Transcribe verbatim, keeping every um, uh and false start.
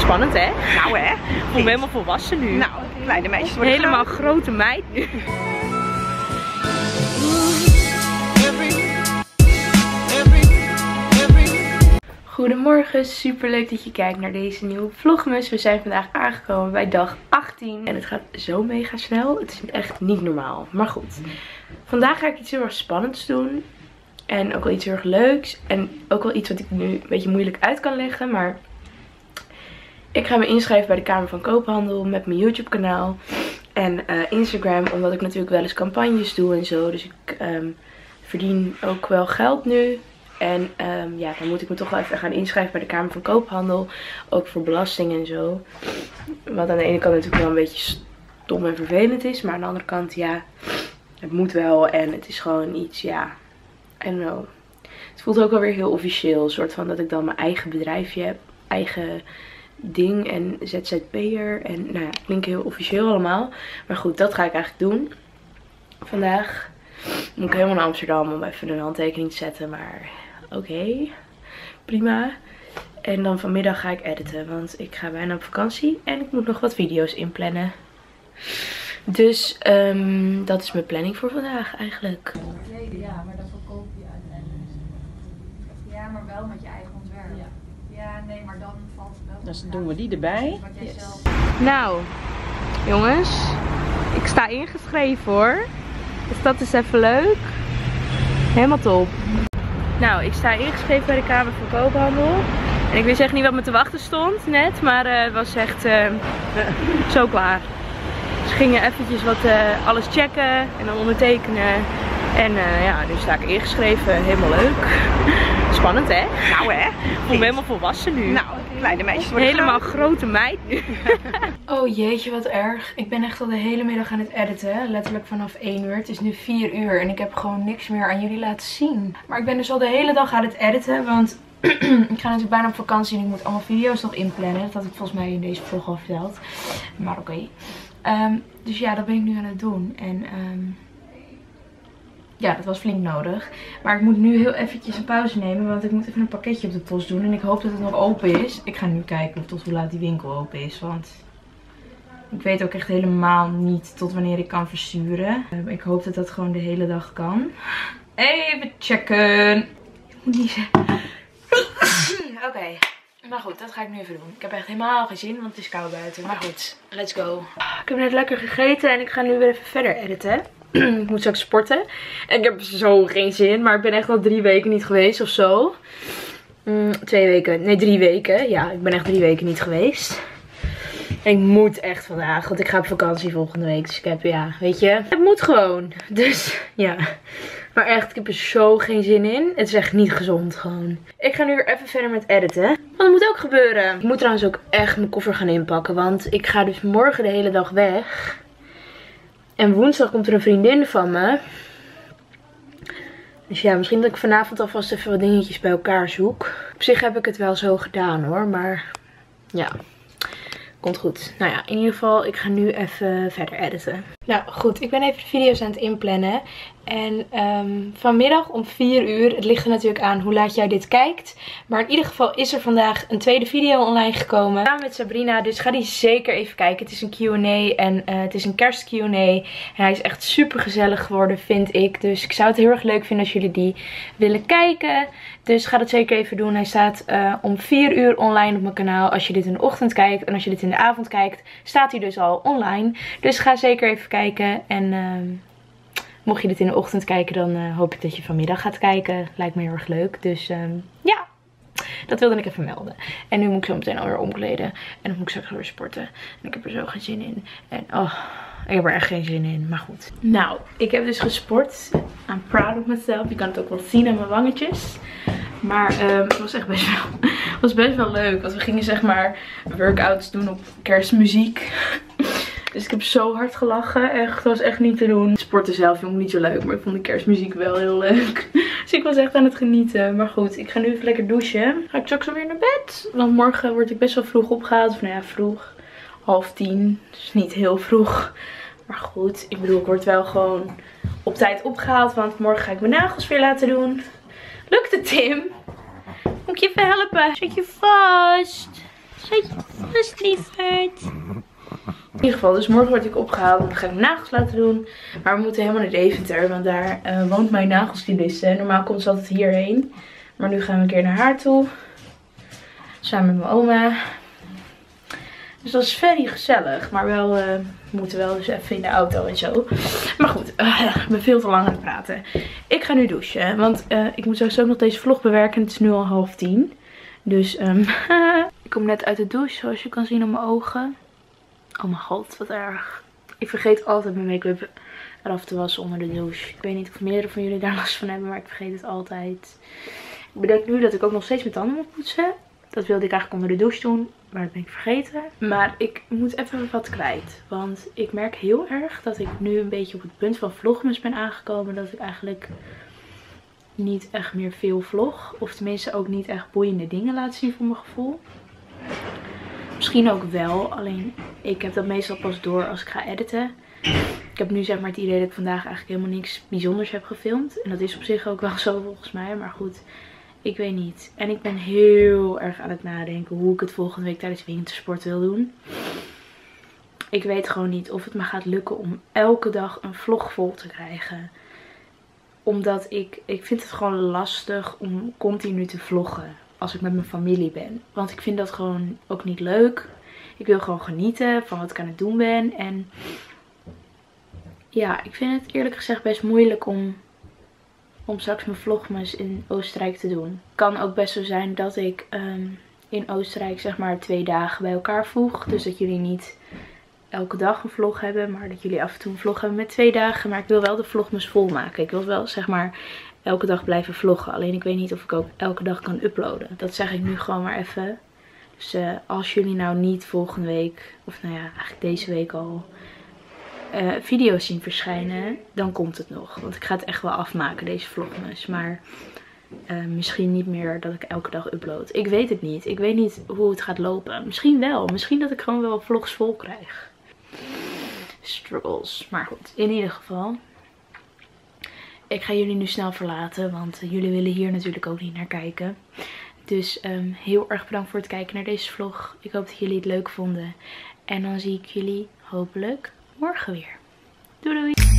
Spannend hè? Nou hè? Ik voel me helemaal volwassen nu. Nou, kleine meisjes worden helemaal groot. grote meid nu. Goedemorgen, super leuk dat je kijkt naar deze nieuwe vlogmas. We zijn vandaag aangekomen bij dag achttien en het gaat zo mega snel. Het is echt niet normaal, maar goed. Vandaag ga ik iets heel erg spannends doen en ook wel iets heel erg leuks en ook wel iets wat ik nu een beetje moeilijk uit kan leggen, maar ik ga me inschrijven bij de Kamer van Koophandel met mijn YouTube kanaal en uh, Instagram, omdat ik natuurlijk wel eens campagnes doe en zo. Dus ik um, verdien ook wel geld nu. En um, ja, dan moet ik me toch wel even gaan inschrijven bij de Kamer van Koophandel. Ook voor belasting en zo. Wat aan de ene kant natuurlijk wel een beetje stom en vervelend is. Maar aan de andere kant, ja, het moet wel. En het is gewoon iets, ja, I don't know. Het voelt ook wel weer heel officieel. Een soort van dat ik dan mijn eigen bedrijfje heb. Eigen ding en Z Z P'er. En nou ja, het klinkt heel officieel allemaal. Maar goed, dat ga ik eigenlijk doen. Vandaag moet ik helemaal naar Amsterdam om even een handtekening te zetten. Maar oké, okay, prima. En dan vanmiddag ga ik editen, want ik ga bijna op vakantie en ik moet nog wat video's inplannen. Dus um, dat is mijn planning voor vandaag eigenlijk. Ja, maar dat verkoop je uiteindelijk. Ja, maar wel met je eigen ontwerp. Ja, ja nee, maar dan valt het wel. Dus doen we die erbij. Wat jij Yes. zelf... Nou, jongens, ik sta ingeschreven hoor. Dus dat is even leuk. Helemaal top. Nou, ik sta ingeschreven bij de Kamer van Koophandel. En ik wist echt niet wat me te wachten stond net. Maar uh, het was echt uh, zo klaar. Dus we gingen eventjes wat, uh, alles checken en dan ondertekenen. En uh, ja, nu sta ik ingeschreven. Helemaal leuk. Spannend hè? Nou hè? Ik voel me helemaal volwassen nu. Nou, kleine meisjes worden helemaal groot. grote meid nu. Oh jeetje, wat erg. Ik ben echt al de hele middag aan het editen. Letterlijk vanaf één uur. Het is nu vier uur en ik heb gewoon niks meer aan jullie laten zien. Maar ik ben dus al de hele dag aan het editen, want ik ga natuurlijk bijna op vakantie en ik moet allemaal video's nog inplannen. Dat had ik volgens mij in deze vlog al verteld. Maar oké. Okay. Um, dus ja, dat ben ik nu aan het doen. En um, ja, dat was flink nodig. Maar ik moet nu heel eventjes een pauze nemen, want ik moet even een pakketje op de post doen. En ik hoop dat het nog open is. Ik ga nu kijken tot hoe laat die winkel open is, want ik weet ook echt helemaal niet tot wanneer ik kan versturen. Ik hoop dat dat gewoon de hele dag kan. Even checken. Ik moet niezen. Oké. Okay. Maar goed, dat ga ik nu even doen. Ik heb echt helemaal geen zin, want het is koud buiten. Maar goed, let's go. Ik heb net lekker gegeten en ik ga nu weer even verder editen. Ik moet straks sporten. En ik heb zo geen zin, maar ik ben echt al drie weken niet geweest of zo. Mm, twee weken, nee drie weken. Ja, ik ben echt drie weken niet geweest. En ik moet echt vandaag, want ik ga op vakantie volgende week. Dus ik heb, ja, weet je, het moet gewoon. Dus, ja. Maar echt, ik heb er zo geen zin in. Het is echt niet gezond gewoon. Ik ga nu weer even verder met editen. Want dat moet ook gebeuren. Ik moet trouwens ook echt mijn koffer gaan inpakken. Want ik ga dus morgen de hele dag weg. En woensdag komt er een vriendin van me. Dus ja, misschien dat ik vanavond alvast even wat dingetjes bij elkaar zoek. Op zich heb ik het wel zo gedaan hoor. Maar ja, komt goed. Nou ja, in ieder geval, ik ga nu even verder editen. Nou goed, ik ben even de video's aan het inplannen. En um, vanmiddag om vier uur, het ligt er natuurlijk aan hoe laat jij dit kijkt. Maar in ieder geval is er vandaag een tweede video online gekomen. Samen met Sabrina, dus ga die zeker even kijken. Het is een Q en A en uh, het is een kerst Q en A. En hij is echt super gezellig geworden, vind ik. Dus ik zou het heel erg leuk vinden als jullie die willen kijken. Dus ga dat zeker even doen. Hij staat uh, om vier uur online op mijn kanaal. Als je dit in de ochtend kijkt en als je dit in de avond kijkt, staat hij dus al online. Dus ga zeker even kijken en Uh, mocht je dit in de ochtend kijken, dan uh, hoop ik dat je vanmiddag gaat kijken. Lijkt me heel erg leuk. Dus um, ja, dat wilde ik even melden. En nu moet ik zo meteen alweer omkleden. En dan moet ik straks weer sporten. En ik heb er zo geen zin in. En oh, ik heb er echt geen zin in. Maar goed. Nou, ik heb dus gesport. I'm proud of myself. Je kan het ook wel zien aan mijn wangetjes. Maar um, het was echt best wel, was best wel leuk. Want we gingen zeg maar workouts doen op kerstmuziek. Dus ik heb zo hard gelachen. Echt, dat was echt niet te doen. Sporten zelf vond ik niet zo leuk. Maar ik vond de kerstmuziek wel heel leuk. Dus ik was echt aan het genieten. Maar goed, ik ga nu even lekker douchen. Ga ik straks alweer naar bed. Want morgen word ik best wel vroeg opgehaald. Of nou ja, vroeg. Half tien. Dus niet heel vroeg. Maar goed, ik bedoel, ik word wel gewoon op tijd opgehaald. Want morgen ga ik mijn nagels weer laten doen. Lukt het, Tim? Moet ik je even helpen? Zet je vast. Zet je Rust, lieverd. In ieder geval, dus morgen word ik opgehaald en dan ga ik nagels laten doen. Maar we moeten helemaal naar Deventer, want daar uh, woont mijn nagelstyliste. Normaal komt ze altijd hierheen. Maar nu gaan we een keer naar haar toe. Samen met mijn oma. Dus dat is very gezellig. Maar wel, uh, we moeten wel dus even in de auto en zo. Maar goed, uh, ik ben veel te lang aan het praten. Ik ga nu douchen. Want uh, ik moet sowieso nog deze vlog bewerken. Het is nu al half tien. Dus um, ik kom net uit de douche, zoals je kan zien op mijn ogen. Oh mijn god, wat erg. Ik vergeet altijd mijn make-up eraf te wassen onder de douche. Ik weet niet of meerdere van jullie daar last van hebben, maar ik vergeet het altijd. Ik bedenk nu dat ik ook nog steeds mijn tanden moet poetsen. Dat wilde ik eigenlijk onder de douche doen, maar dat ben ik vergeten. Maar ik moet even wat kwijt. Want ik merk heel erg dat ik nu een beetje op het punt van vlogmas ben aangekomen. Dat ik eigenlijk niet echt meer veel vlog. Of tenminste ook niet echt boeiende dingen laat zien voor mijn gevoel. Misschien ook wel, alleen ik heb dat meestal pas door als ik ga editen. Ik heb nu zeg maar het idee dat ik vandaag eigenlijk helemaal niks bijzonders heb gefilmd. En dat is op zich ook wel zo volgens mij, maar goed, ik weet niet. En ik ben heel erg aan het nadenken hoe ik het volgende week tijdens wintersport wil doen. Ik weet gewoon niet of het me gaat lukken om elke dag een vlog vol te krijgen. Omdat ik, ik vind het gewoon lastig om continu te vloggen. Als ik met mijn familie ben. Want ik vind dat gewoon ook niet leuk. Ik wil gewoon genieten van wat ik aan het doen ben. En ja, ik vind het eerlijk gezegd best moeilijk om, om straks mijn vlogmas in Oostenrijk te doen. Het kan ook best zo zijn dat ik um, in Oostenrijk zeg maar twee dagen bij elkaar voeg. Dus dat jullie niet elke dag een vlog hebben. Maar dat jullie af en toe een vlog hebben met twee dagen. Maar ik wil wel de vlogmas vol maken. Ik wil wel zeg maar elke dag blijven vloggen. Alleen ik weet niet of ik ook elke dag kan uploaden. Dat zeg ik nu gewoon maar even. Dus uh, als jullie nou niet volgende week, of nou ja, eigenlijk deze week al, uh, video's zien verschijnen, dan komt het nog. Want ik ga het echt wel afmaken, deze vlogmas. Maar uh, misschien niet meer dat ik elke dag upload. Ik weet het niet. Ik weet niet hoe het gaat lopen. Misschien wel. Misschien dat ik gewoon wel vlogs vol krijg. Struggles. Maar goed, in ieder geval. Ik ga jullie nu snel verlaten, want jullie willen hier natuurlijk ook niet naar kijken. Dus um, heel erg bedankt voor het kijken naar deze vlog. Ik hoop dat jullie het leuk vonden. En dan zie ik jullie hopelijk morgen weer. Doei doei!